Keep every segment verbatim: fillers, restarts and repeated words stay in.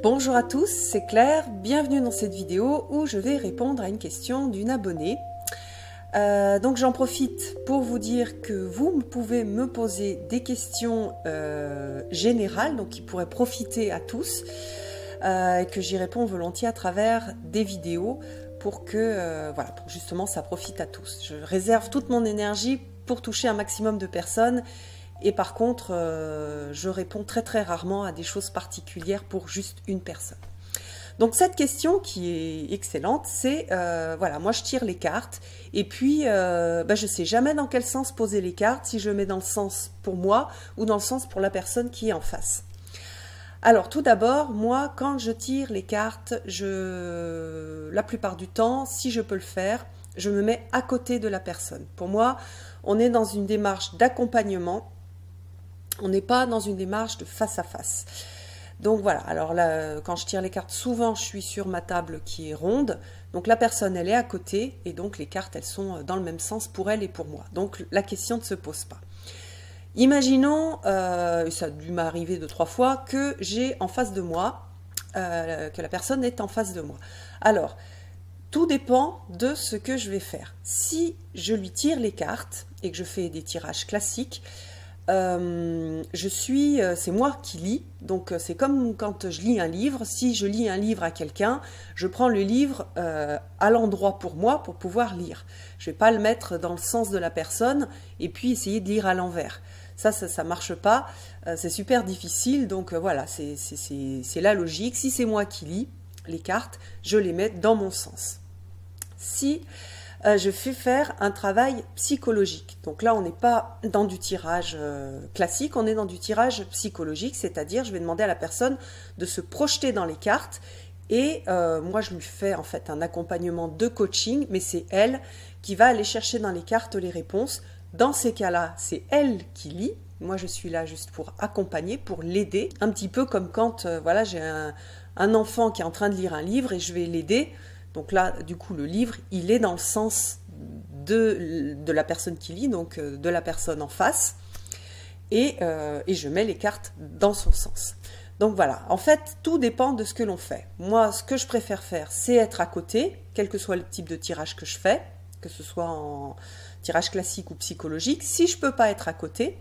Bonjour à tous, c'est Claire, bienvenue dans cette vidéo où je vais répondre à une question d'une abonnée. Euh, donc j'en profite pour vous dire que vous pouvez me poser des questions euh, générales, donc qui pourraient profiter à tous, euh, et que j'y réponds volontiers à travers des vidéos pour que euh, voilà, pour justement ça profite à tous. Je réserve toute mon énergie pour toucher un maximum de personnes. Et par contre, euh, je réponds très très rarement à des choses particulières pour juste une personne. Donc cette question qui est excellente, c'est, euh, voilà, moi je tire les cartes, et puis euh, ben, je ne sais jamais dans quel sens poser les cartes, si je mets dans le sens pour moi, ou dans le sens pour la personne qui est en face. Alors tout d'abord, moi quand je tire les cartes, je, la plupart du temps, si je peux le faire, je me mets à côté de la personne. Pour moi, on est dans une démarche d'accompagnement. On n'est pas dans une démarche de face à face. Donc voilà, alors là, quand je tire les cartes, souvent je suis sur ma table qui est ronde. Donc la personne, elle est à côté, et donc les cartes, elles sont dans le même sens pour elle et pour moi. Donc la question ne se pose pas. Imaginons, euh, ça a dû m'arriver deux, trois fois, que j'ai en face de moi, euh, que la personne est en face de moi. Alors, tout dépend de ce que je vais faire. Si je lui tire les cartes, et que je fais des tirages classiques, Euh, je suis, c'est moi qui lis, donc c'est comme quand je lis un livre. Si je lis un livre à quelqu'un, je prends le livre euh, à l'endroit pour moi pour pouvoir lire. Je ne vais pas le mettre dans le sens de la personne et puis essayer de lire à l'envers. Ça, ça, ça marche pas, euh, c'est super difficile, donc euh, voilà, c'est la logique. Si c'est moi qui lis les cartes, je les mets dans mon sens. Si Euh, je fais faire un travail psychologique. Donc là, on n'est pas dans du tirage euh, classique, on est dans du tirage psychologique, c'est-à-dire je vais demander à la personne de se projeter dans les cartes et euh, moi, je lui fais en fait un accompagnement de coaching, mais c'est elle qui va aller chercher dans les cartes les réponses. Dans ces cas-là, c'est elle qui lit. Moi, je suis là juste pour accompagner, pour l'aider. Un petit peu comme quand euh, voilà, j'ai un, un enfant qui est en train de lire un livre et je vais l'aider. Donc là, du coup, le livre, il est dans le sens de, de la personne qui lit, donc de la personne en face, et, euh, et je mets les cartes dans son sens. Donc voilà, en fait, tout dépend de ce que l'on fait. Moi, ce que je préfère faire, c'est être à côté, quel que soit le type de tirage que je fais, que ce soit en tirage classique ou psychologique. Si je ne peux pas être à côté,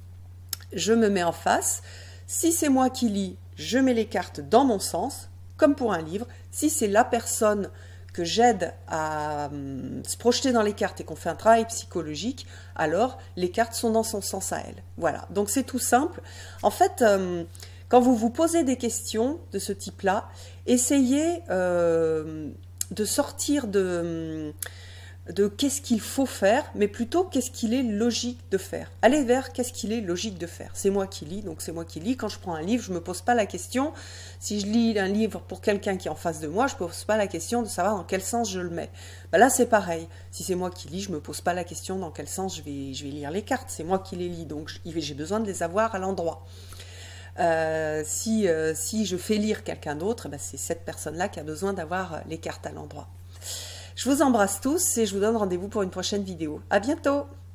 je me mets en face. Si c'est moi qui lis, je mets les cartes dans mon sens, comme pour un livre. Si c'est la personne que j'aide à hum, se projeter dans les cartes et qu'on fait un travail psychologique, alors les cartes sont dans son sens à elle. Voilà, donc c'est tout simple. En fait, hum, quand vous vous posez des questions de ce type-là, essayez euh, de sortir de... Hum, de qu'est-ce qu'il faut faire, mais plutôt qu'est-ce qu'il est logique de faire. Allez vers qu'est-ce qu'il est logique de faire. C'est moi qui lis, donc c'est moi qui lis. Quand je prends un livre, je ne me pose pas la question. Si je lis un livre pour quelqu'un qui est en face de moi, je ne me pose pas la question de savoir dans quel sens je le mets. Ben là, c'est pareil. Si c'est moi qui lis, je ne me pose pas la question dans quel sens je vais, je vais lire les cartes. C'est moi qui les lis, donc j'ai besoin de les avoir à l'endroit. Euh, si, euh, si je fais lire quelqu'un d'autre, ben c'est cette personne-là qui a besoin d'avoir les cartes à l'endroit. Je vous embrasse tous et je vous donne rendez-vous pour une prochaine vidéo. À bientôt!